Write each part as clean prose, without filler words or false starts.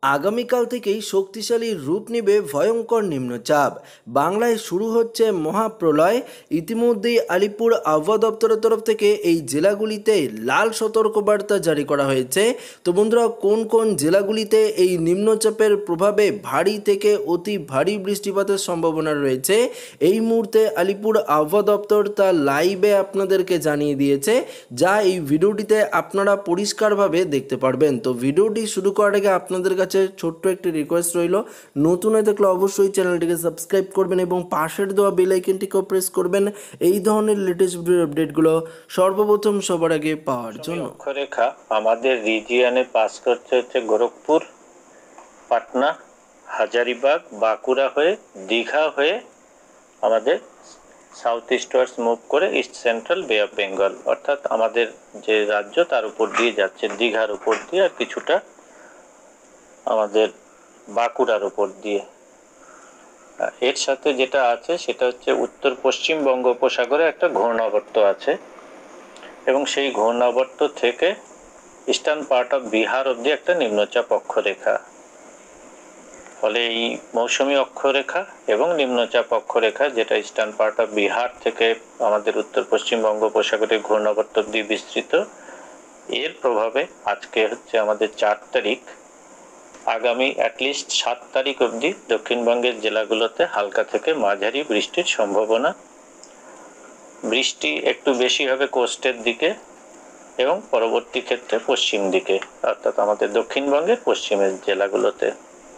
আগামীকাল থেকেই শক্তিশালী রূপ নেবে ভয়ঙ্কর নিম্নচাপ। বাংলায় শুরু হচ্ছে মহাপ্রলয়। ইতিমধ্যেই আলিপুর আবহাওয়া দপ্তরের তরফ থেকে এই জেলাগুলিতে লাল সতর্কবার্তা জারি করা হয়েছে। তো বন্ধুরা, কোন কোন জেলাগুলিতে এই নিম্নচাপের প্রভাবে ভারী থেকে অতি ভারী বৃষ্টিপাতের সম্ভাবনা রয়েছে, এই মুহূর্তে আলিপুর আবহাওয়া দপ্তর তা লাইভে আপনাদেরকে জানিয়ে দিয়েছে, যা এই ভিডিওটিতে আপনারা পরিষ্কারভাবে দেখতে পারবেন। তো ভিডিওটি শুরু করার আগে আপনাদের কাছে ছোট্ট একটি রিকোয়েস্ট রইল, নতুন হয়ে থাকলে অবশ্যই চ্যানেলটিকে সাবস্ক্রাইব করবেন এবং পাশের দেওয়া বেল আইকনটিকেও প্রেস করবেন এই ধরনের লেটেস্ট ভিডিও আপডেটগুলো সর্বপ্রথম সবার আগে পাওয়ার জন্য। অক্ষরেখা আমাদের রিজিয়নে পাস করতে হচ্ছে গোরখপুর, পাটনা, হাজারিবাগ, বাঁকুড়া হয়ে দীঘা হয়ে আমাদের সাউথ ইস্ট ওয়ার্ডস মুভ করে east central bay of Bengal, অর্থাৎ আমাদের যে রাজ্য তার উপর দিয়ে যাচ্ছে, দীঘার উপর দিয়ে আর কিছুটা আমাদের বাঁকুড়ার উপর দিয়ে। এর সাথে যেটা আছে সেটা হচ্ছে উত্তর পশ্চিম বঙ্গোপসাগরে একটা ঘূর্ণাবর্ত আছে এবং সেই ঘূর্ণাবর্ত থেকে ইস্টার্ন পার্ট অফ বিহার অব্দি একটা নিম্নচাপ অক্ষরেখা। ফলে এই মৌসুমী অক্ষরেখা এবং নিম্নচাপ অক্ষরেখা, যেটা ইস্টার্ন পার্ট অফ বিহার থেকে আমাদের উত্তর পশ্চিম বঙ্গোপসাগরের ঘূর্ণাবর্ত অব্দি বিস্তৃত, এর প্রভাবে আজকে হচ্ছে আমাদের 4 তারিখ, আগামী অ্যাটলিস্ট 7 তারিখ অবধি দক্ষিণবঙ্গের জেলাগুলোতে হালকা থেকে মাঝারি বৃষ্টির সম্ভাবনা। বৃষ্টি একটু বেশি হবে কোস্টের দিকে এবং পরবর্তী ক্ষেত্রে পশ্চিম দিকে, অর্থাৎ আমাদের দক্ষিণবঙ্গের পশ্চিমের জেলাগুলোতে।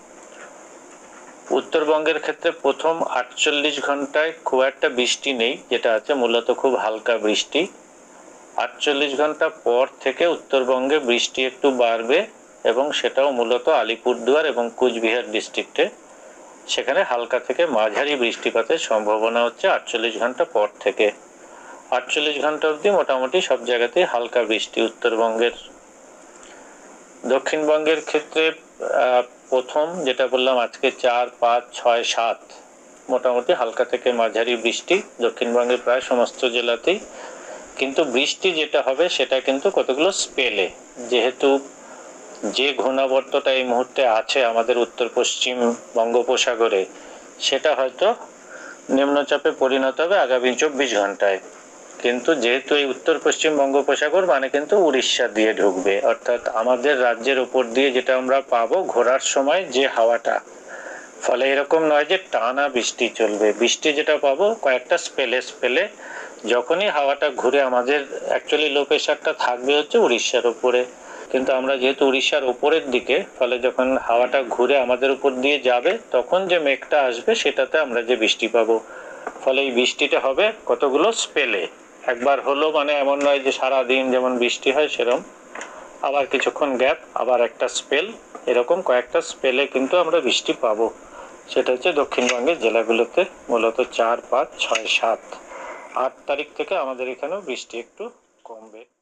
উত্তরবঙ্গের ক্ষেত্রে প্রথম 48 ঘন্টায় খুব একটা বৃষ্টি নেই, যেটা আছে মূলত খুব হালকা বৃষ্টি। 48 ঘন্টা পর থেকে উত্তরবঙ্গে বৃষ্টি একটু বাড়বে এবং সেটাও মূলত আলিপুরদুয়ার এবং কুচবিহার ডিস্ট্রিক্টে। সেখানে হালকা থেকে মাঝারি বৃষ্টিপাতের সম্ভাবনা হচ্ছে 48 ঘন্টা পর থেকে। 48 ঘন্টা অবধি মোটামুটি সব জায়গাতেই হালকা বৃষ্টি উত্তরবঙ্গের। দক্ষিণবঙ্গের ক্ষেত্রে প্রথম যেটা বললাম আজকে 4, 5, 6, 7 মোটামুটি হালকা থেকে মাঝারি বৃষ্টি দক্ষিণবঙ্গের প্রায় সমস্ত জেলাতেই। কিন্তু বৃষ্টি যেটা হবে সেটা কিন্তু কতগুলো স্পেলে, যেহেতু যে ঘূর্ণাবর্তটা এই মুহূর্তে আছে আমাদের উত্তর পশ্চিম বঙ্গোপসাগরে, সেটা হয়তো নিম্নচাপে পরিণত হবে আগামী 24 ঘন্টায়। কিন্তু যেহেতু এই উত্তর পশ্চিম বঙ্গোপসাগর মানে কিন্তু উড়িষ্যা দিয়ে ঢুকবে, অর্থাৎ আমাদের রাজ্যের উপর দিয়ে যেটা আমরা পাবো ঘোরার সময় যে হাওয়াটা, ফলে এরকম নয় যে টানা বৃষ্টি চলবে। বৃষ্টি যেটা পাবো কয়েকটা স্পেলে, যখনই হাওয়াটা ঘুরে আমাদের অ্যাকচুয়ালি লো প্রেশারটা থাকবে হচ্ছে উড়িষ্যার উপরে, কিন্তু আমরা যেহেতু উড়িষ্যার উপরের দিকে, ফলে যখন হাওয়াটা ঘুরে আমাদের উপর দিয়ে যাবে তখন যে মেঘটা আসবে সেটাতে আমরা যে বৃষ্টি পাবো। ফলে এই বৃষ্টিটা হবে কতগুলো স্পেলে, একবার হলো মানে এমন নয় যে সারা দিন যেমন বৃষ্টি হয় সেরকম, আবার কিছুক্ষণ গ্যাপ, আবার একটা স্পেল, এরকম কয়েকটা স্পেলে কিন্তু আমরা বৃষ্টি পাবো। সেটা হচ্ছে দক্ষিণবঙ্গের জেলাগুলোতে মূলত 4, 5, 6, 7, 8 তারিখ থেকে আমাদের এখানেও বৃষ্টি একটু কমবে।